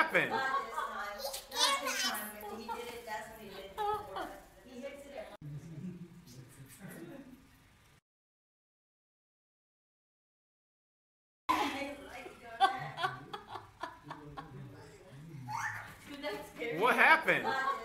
happened? Not this time. If he did it, that's what he did before. He hits it at What happened?